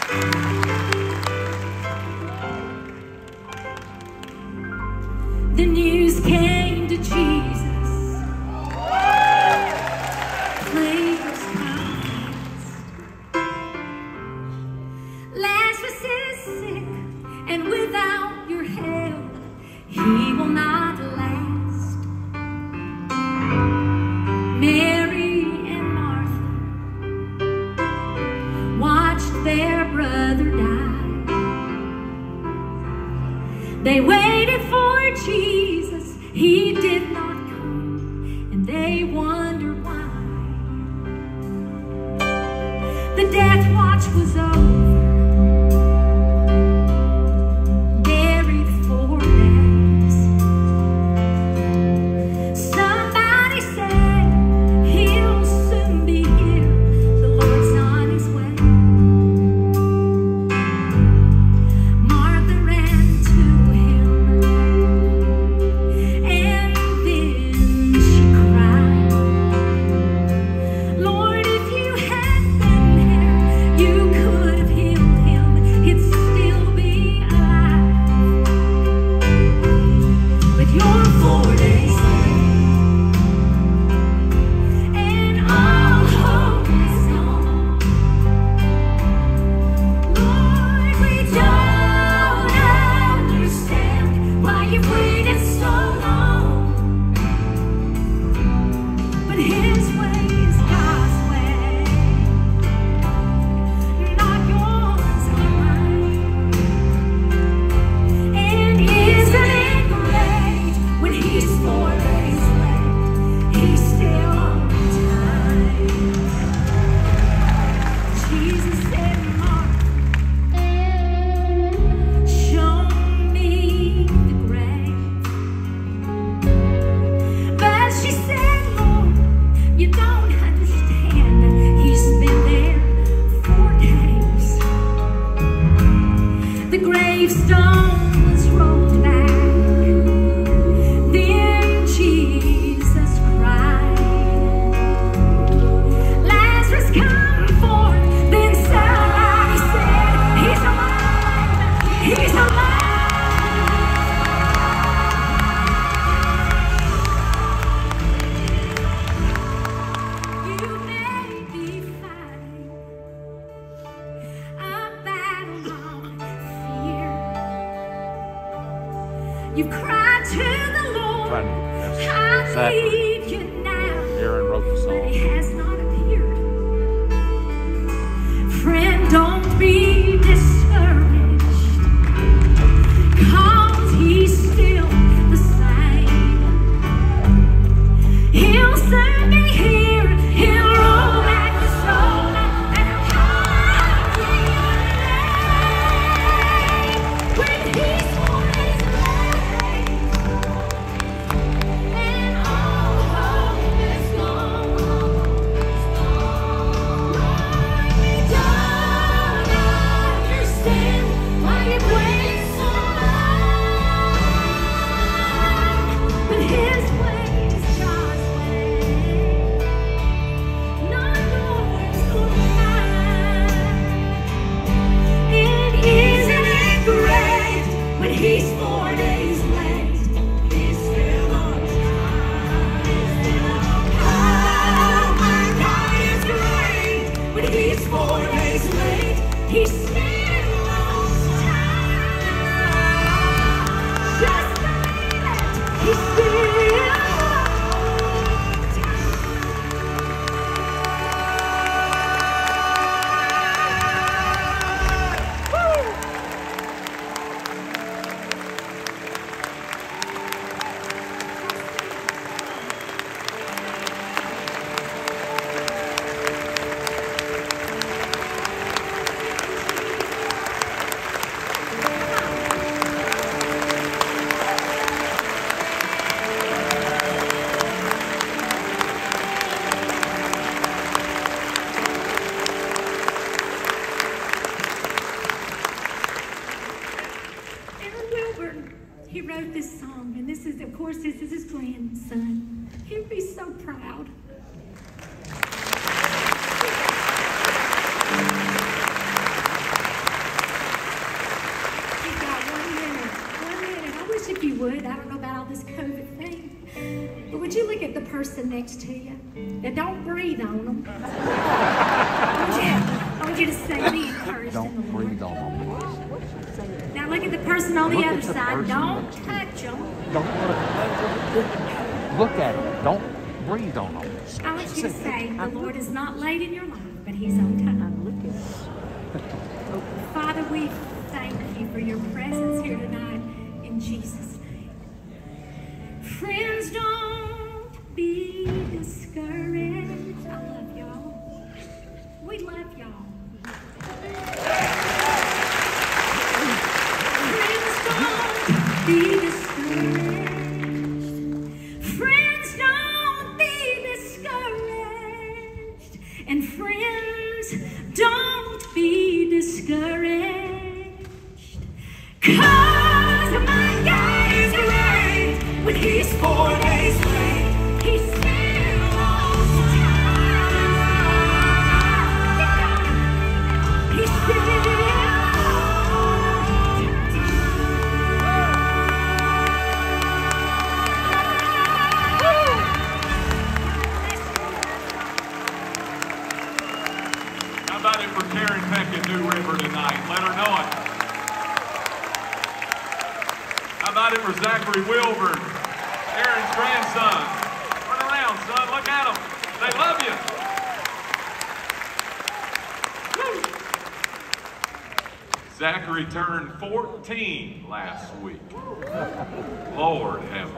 The news came to Jesus. Players commenced. Lazarus is sick, and without your help, he will not last. Mary and Martha watched their brother die. They waited for Jesus, he did not come, and they wondered why. The death watch was over, buried 4 days. Somebody said he'll soon be here, the Lord's on his way. Martha ran to him, and then she cried, Lord, if you had been there, you could have healed him, he'd still be alive. But you're 4 days late, and all hope is gone. Lord, we don't understand why you've waited so long. But his way is God's way, not yours or mine. And isn't it great when he's 4 days late, he's still on time. Jesus said, Martha, show me the grave. But she said, Lord, you don't understand. He's been there 4 days. The gravestone was rolled back. Then Jesus cried, Lazarus, come forth. Then somebody said, he's alive. He's alive. You may be fighting a battle of fear. You've cried to the Lord, Trying to get I Zachary. need you now. Aaron wrote the But song. he has not appeared. Friend, don't be discouraged, 'cause he's still the same. He'll soon be here. He'll roll back the stone and come to your name. When he's 4 days late, and all hope is gone. Lord, we don't understand why you wait so long. But his way is God's way, not yours or mine. And isn't it great when he's 4 days late, he's still on time. Oh my God, it's great when he's 4 days late, he's still on time. Just believe it, he's still on time. Wilburn, he wrote this song, and this is, of course, this is his grandson. He'd be so proud. this COVID thing. But would you look at the person next to you? Now, don't breathe on them. I want you to say, be encouraged. Don't breathe on them. Now look at the person on the Look other at the side. person Don't next to you. touch them. Don't look at it. Don't breathe on them. I want you to say, the Lord is not late in your life, but He's on time. Father, we thank you for your presence here tonight in Jesus' name. Friends, don't be discouraged. I love y'all. We love y'all. Friends, don't be discouraged. Friends, don't be discouraged. And friends, don't be discouraged. 'Cause my guy's right. When he's 4 days late, he's still on time. He's still on How about it for Karen Peck in New River tonight? Let her know it. How about it for Zachary Wilburn, Aaron's grandson? Turn around, son. Look at them. They love you. Woo. Zachary turned 14 last week. Lord have